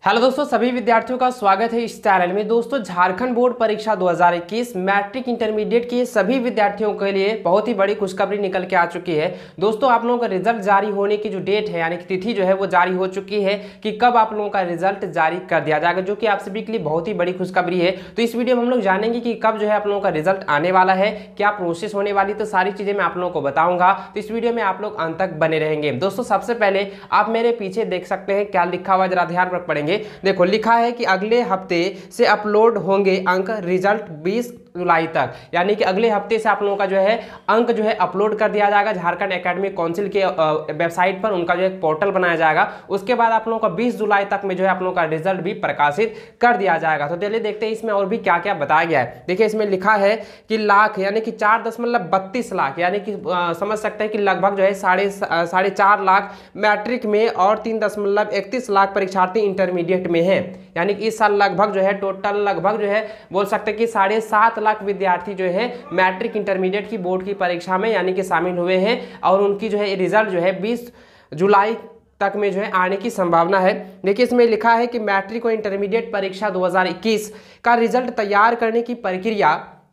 Hello दोस्तों, सभी विद्यार्थियों का स्वागत है इस चैनल में। दोस्तों, झारखंड बोर्ड परीक्षा 2021 मैट्रिक इंटरमीडिएट के सभी विद्यार्थियों के लिए बहुत ही बड़ी खुशखबरी निकल के आ चुकी है। दोस्तों, आप लोगों का रिजल्ट जारी होने की जो डेट है यानी कि तिथि जो है वो जारी हो चुकी है कि कब आप लोगों का रिजल्ट जारी कर दिया जाएगा, जो कि आप सभी के लिए बहुत ही बड़ी खुशखबरी है। तो इस वीडियो में हम लोग जानेंगे कि कब जो है आप लोगों का रिजल्ट आने वाला है, क्या प्रोसेस होने वाली, तो सारी चीजें मैं आप लोगों को बताऊंगा। तो इस वीडियो में आप लोग अंत तक बने रहेंगे। दोस्तों, सबसे पहले आप मेरे पीछे देख सकते हैं क्या लिखा हुआ, जरा ध्यान रख पड़ेंगे। देखो, लिखा है कि अगले हफ्ते से अपलोड होंगे अंक, रिजल्ट 20 जुलाई तक, यानी कि अगले हफ्ते से आप लोगों का जो है अंक जो है अपलोड कर दिया जाएगा झारखंड एकेडमिक काउंसिल के वेबसाइट पर। उनका जो एक पोर्टल बनाया जाएगा, उसके बाद आप लोगों का 20 जुलाई तक में जो है आप लोगों का रिजल्ट भी प्रकाशित कर दिया जाएगा। तो चलिए देखते हैं इसमें और भी क्या क्या बताया गया है। देखिए, इसमें लिखा है कि लाख यानी कि 4.32 लाख, यानी कि समझ सकते हैं कि लगभग जो है साढ़े 4 लाख मैट्रिक में और 3.31 लाख परीक्षार्थी इंटरमीडिएट में है। यानी कि इस साल लगभग जो है टोटल लगभग जो है बोल सकते हैं कि 7.5 लाख विद्यार्थी जो है मैट्रिक इंटरमीडिएट की बोर्ड की परीक्षा में यानी कि शामिल हुए हैं, और उनकी जो है रिजल्ट जो है 20 जुलाई तक में जो है आने की संभावना है। देखिए, इसमें लिखा है कि मैट्रिक और इंटरमीडिएट परीक्षा 2021 का रिजल्ट तैयार करने की प्रक्रिया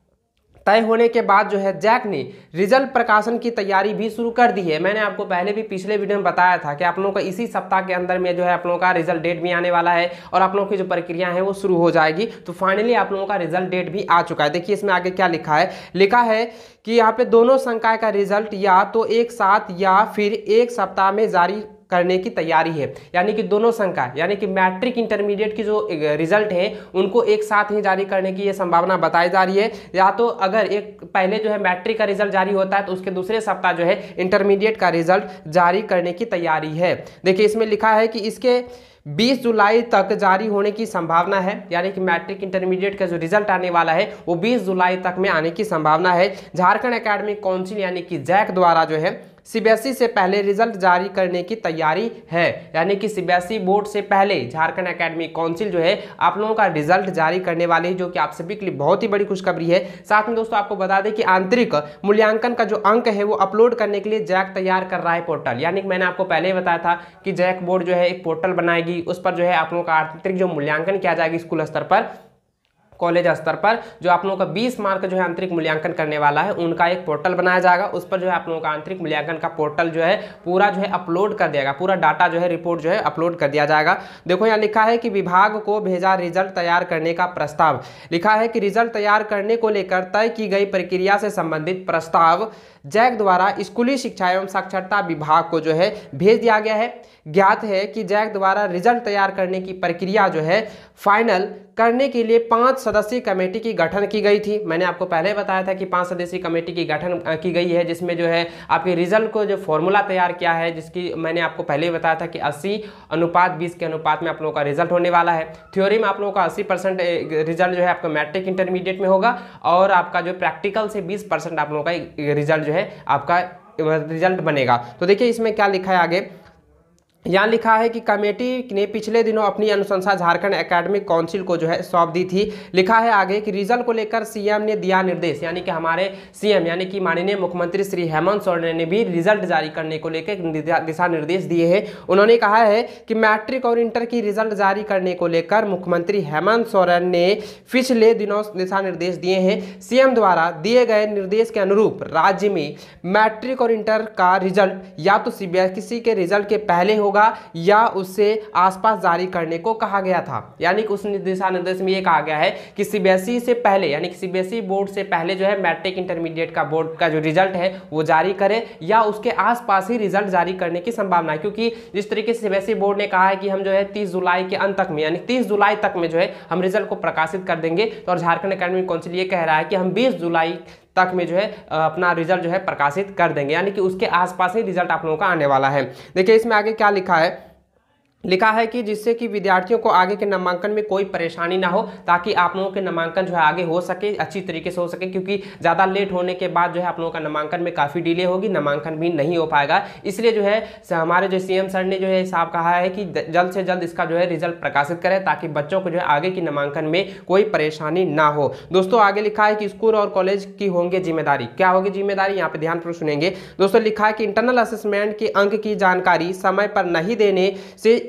तय होने के बाद जो है जैक ने रिजल्ट प्रकाशन की तैयारी भी शुरू कर दी है। मैंने आपको पहले भी पिछले वीडियो में बताया था कि आप लोगों का इसी सप्ताह के अंदर में जो है आप लोगों का रिजल्ट डेट भी आने वाला है और आप लोगों की जो प्रक्रिया है वो शुरू हो जाएगी। तो फाइनली आप लोगों का रिजल्ट डेट भी आ चुका है। देखिए, इसमें आगे क्या लिखा है। लिखा है कि यहाँ पे दोनों संकाय का रिजल्ट या तो एक साथ या फिर एक सप्ताह में जारी करने की तैयारी है। यानी कि दोनों संकाय यानी कि मैट्रिक इंटरमीडिएट की जो रिजल्ट है उनको एक साथ ही जारी करने की ये संभावना बताई जा रही है। या तो अगर एक पहले जो है मैट्रिक का रिजल्ट जारी होता है तो उसके दूसरे सप्ताह जो है इंटरमीडिएट का रिजल्ट जारी करने की तैयारी है। देखिए, इसमें लिखा है कि इसके 20 जुलाई तक जारी होने की संभावना है। यानी कि मैट्रिक इंटरमीडिएट का जो रिजल्ट आने वाला है वो 20 जुलाई तक में आने की संभावना है। झारखंड एकेडमिक काउंसिल यानी कि जैक द्वारा जो है सीबीएसई से पहले रिजल्ट जारी करने की तैयारी है। यानी कि सीबीएसई बोर्ड से पहले झारखंड एकेडमिक काउंसिल जो है आप लोगों का रिजल्ट जारी करने वाली है, जो कि आप सभी के लिए बहुत ही बड़ी खुशखबरी है। साथ में दोस्तों आपको बता दें कि आंतरिक मूल्यांकन का जो अंक है वो अपलोड करने के लिए जैक तैयार कर रहा है पोर्टल। यानी कि मैंने आपको पहले ही बताया था कि जैक बोर्ड जो है एक पोर्टल बनाएगी, उस पर जो है आप लोगों का आंतरिक जो मूल्यांकन किया जाएगा स्कूल स्तर पर, कॉलेज स्तर पर, जो आप लोगों का 20 मार्क जो है आंतरिक मूल्यांकन करने वाला है उनका एक पोर्टल बनाया जाएगा। उस पर जो है आप लोगों का आंतरिक मूल्यांकन का पोर्टल जो है पूरा जो है अपलोड कर दिया, पूरा डाटा जो है रिपोर्ट जो है अपलोड कर दिया जाएगा। देखो, यहाँ लिखा है कि विभाग को भेजा रिजल्ट तैयार करने का प्रस्ताव। लिखा है कि रिजल्ट तैयार करने को लेकर तय की गई प्रक्रिया से संबंधित प्रस्ताव जैक द्वारा स्कूली शिक्षा एवं साक्षरता विभाग को जो है भेज दिया गया है। ज्ञात है कि जैक द्वारा रिजल्ट तैयार करने की प्रक्रिया जो है फाइनल करने के लिए 5 सदस्यीय कमेटी की गठन की गई थी। मैंने आपको पहले बताया था कि 5 सदस्यीय कमेटी की गठन की गई है, जिसमें जो है आपके रिजल्ट को जो फॉर्मूला तैयार किया है, जिसकी मैंने आपको पहले ही बताया था कि 80:20 के अनुपात में आप लोगों का रिजल्ट होने वाला है। थ्योरी में आप लोगों का 80% रिजल्ट जो है आपका मैट्रिक इंटरमीडिएट में होगा, और आपका जो प्रैक्टिकल से 20% आप लोगों का रिजल्ट जो है आपका रिजल्ट बनेगा। तो देखिए, इसमें क्या लिखा है आगे। यहाँ लिखा है कि कमेटी ने पिछले दिनों अपनी अनुशंसा झारखंड एकेडमिक काउंसिल को जो है सौंप दी थी। लिखा है आगे कि रिजल्ट को लेकर सीएम ने दिया निर्देश। यानी कि हमारे सीएम यानी कि माननीय मुख्यमंत्री श्री हेमंत सोरेन ने भी रिजल्ट जारी करने को लेकर दिशा निर्देश दिए हैं। उन्होंने कहा है कि मैट्रिक और इंटर की रिजल्ट जारी करने को लेकर मुख्यमंत्री हेमंत सोरेन ने पिछले दिनों दिशा निर्देश दिए हैं। सीएम द्वारा दिए गए निर्देश के अनुरूप राज्य में मैट्रिक और इंटर का रिजल्ट या तो सीबीएसई के रिजल्ट के पहले हो या उससे आसपास जारी करने को कहा गया था। यानी कि उस दिशा निर्देश में ये कहा गया है कि सीबीएसई से पहले यानी कि सीबीएसई बोर्ड से पहले जो है मैट्रिक इंटरमीडिएट का बोर्ड का जो रिजल्ट है वो जारी करे, या उसके आसपास ही रिजल्ट जारी करने की संभावना है। क्योंकि जिस तरीके से सीबीएसई बोर्ड ने कहा है कि हम जो है 30 जुलाई के अंत तक में यानी 30 जुलाई तक में जो है हम रिजल्ट को प्रकाशित कर देंगे, तो और झारखंड एकेडमिक काउंसिल ये कह रहा है कि हम 20 जुलाई तक में जो है अपना रिजल्ट जो है प्रकाशित कर देंगे। यानी कि उसके आसपास ही रिजल्ट आप लोगों का आने वाला है। देखिए, इसमें आगे क्या लिखा है। लिखा है कि जिससे कि विद्यार्थियों को आगे के नामांकन में कोई परेशानी ना हो, ताकि आप लोगों के नामांकन जो है आगे हो सके, अच्छी तरीके से हो सके। क्योंकि ज़्यादा लेट होने के बाद जो है आप लोगों का नामांकन में काफ़ी डिले होगी, नामांकन भी नहीं हो पाएगा। इसलिए जो है हमारे जो सीएम सर ने जो है साहब कहा है कि जल्द से जल्द इसका जो है रिजल्ट प्रकाशित करें, ताकि बच्चों को जो है आगे की नामांकन में कोई परेशानी ना हो। दोस्तों, आगे लिखा है कि स्कूल और कॉलेज की होंगे जिम्मेदारी। क्या होगी जिम्मेदारी, यहाँ पे ध्यानपूर्वक सुनेंगे। दोस्तों, लिखा है कि इंटरनल असेसमेंट के अंक की जानकारी समय पर नहीं देने से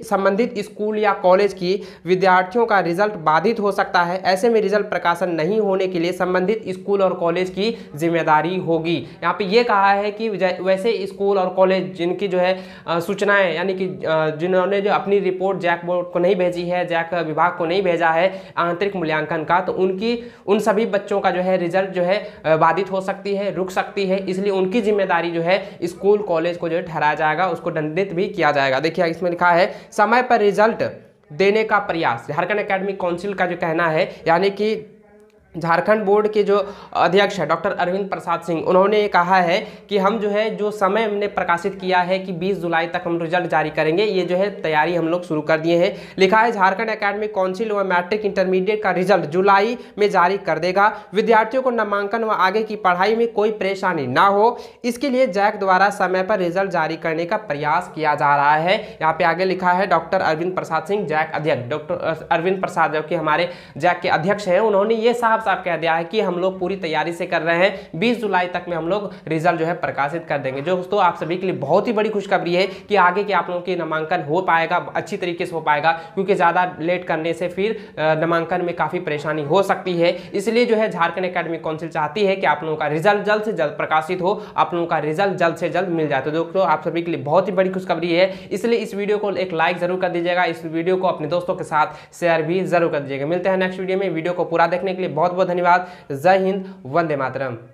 संबंधित स्कूल या कॉलेज की विद्यार्थियों का रिजल्ट बाधित हो सकता है। ऐसे में रिजल्ट प्रकाशन नहीं होने के लिए संबंधित स्कूल और कॉलेज की जिम्मेदारी होगी। यहाँ पे ये कहा है कि वैसे स्कूल और कॉलेज जिनकी जो है सूचनाएं, यानी कि जिन्होंने जो अपनी रिपोर्ट जैक बोर्ड को नहीं भेजी है, जैक विभाग को नहीं भेजा है आंतरिक मूल्यांकन का, तो उन सभी बच्चों का जो है रिजल्ट जो है बाधित हो सकती है, रुक सकती है। इसलिए उनकी जिम्मेदारी जो है स्कूल कॉलेज को जो है ठहराया जाएगा, उसको दंडित भी किया जाएगा। देखिए इसमें लिखा है समय पर रिजल्ट देने का प्रयास। झारखंड एकेडमिक काउंसिल का जो कहना है, यानी कि झारखंड बोर्ड के जो अध्यक्ष है डॉक्टर अरविंद प्रसाद सिंह, उन्होंने ये कहा है कि हम जो है जो समय हमने प्रकाशित किया है कि 20 जुलाई तक हम रिजल्ट जारी करेंगे, ये जो है तैयारी हम लोग शुरू कर दिए हैं। लिखा है झारखंड एकेडमिक काउंसिल व मैट्रिक इंटरमीडिएट का रिजल्ट जुलाई में जारी कर देगा। विद्यार्थियों को नामांकन व आगे की पढ़ाई में कोई परेशानी ना हो, इसके लिए जैक द्वारा समय पर रिजल्ट जारी करने का प्रयास किया जा रहा है। यहाँ पे आगे लिखा है डॉक्टर अरविंद प्रसाद सिंह, जैक अध्यक्ष। डॉक्टर अरविंद प्रसाद जो कि हमारे जैक के अध्यक्ष हैं, उन्होंने ये साफ कह दिया है कि हम लोग पूरी तैयारी से कर रहे हैं, 20 जुलाई तक में हम लोग रिजल्ट जो है प्रकाशित कर देंगे। जो दोस्तों आप सभी के लिए बहुत ही बड़ी खुशखबरी है कि आगे के आप लोगों की नामांकन हो पाएगा, अच्छी तरीके से हो पाएगा, क्योंकि ज़्यादा लेट करने से फिर नामांकन में काफ़ी परेशानी हो सकती है। इसलिए जो है झारखंड एकेडमिक काउंसिल चाहती है कि आप लोगों का रिजल्ट जल्द से जल्द प्रकाशित हो, आप लोगों का रिजल्ट जल्द से जल्द मिल जाए। तो दोस्तों आप सभी के लिए बहुत ही बड़ी खुशखबरी है, इसलिए इस वीडियो को एक लाइक जरूर कर दीजिएगा, इस वीडियो को अपने दोस्तों के साथ शेयर भी जरूर कर दीजिएगा। मिलते हैं नेक्स्ट वीडियो में। वीडियो को पूरा देखने के लिए बहुत बहुत धन्यवाद। जय हिंद, वंदे मातरम।